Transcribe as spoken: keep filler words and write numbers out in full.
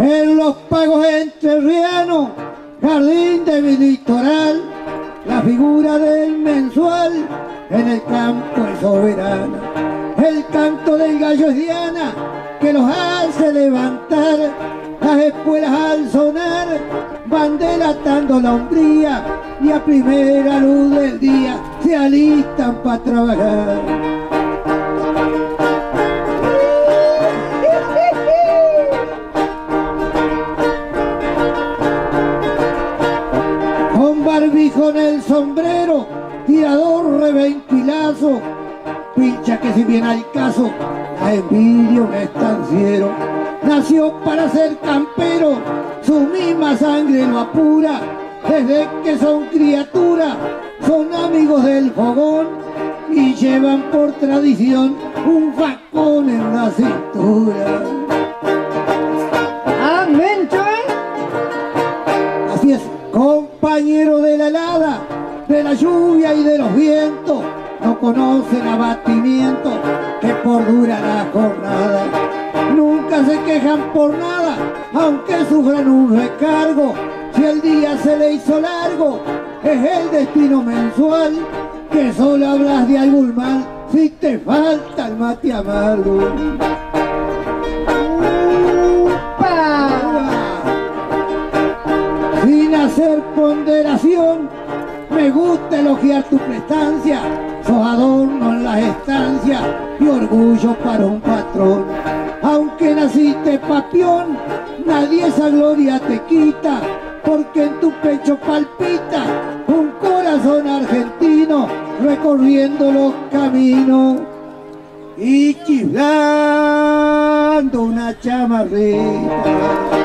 En los pagos entrerrianos, jardín de mi litoral, la figura del mensual en el campo es soberana. El canto del gallo es diana que los hace levantar. Las espuelas al sonar van delatando la hombría y a primera luz del día se alistan para trabajar. Con barbijo en el sombrero, tirador reventilazo, pincha que si viene al caso, la envidia un estanciero. Nació para ser campero, su misma sangre lo apura. Desde que son criaturas, son amigos del fogón y llevan por tradición un facón en la cintura. Amén, Choy. Así es, compañero de la helada, de la lluvia y de los vientos, no conocen abatimiento que por dura la jornada. Nunca se quejan por nada, aunque sufran un recargo. Si el día se le hizo largo, es el destino mensual, que solo hablas de algún mal si te falta el mate amargo. ¡Upa! Sin hacer ponderación, me gusta elogiar tu prestancia. Sos adorno en las estancias y orgullo para un patrón. Aunque naciste papión, nadie esa gloria te quita, porque en tu pecho palpita un corazón argentino recorriendo los caminos y chiflando una chamarrita.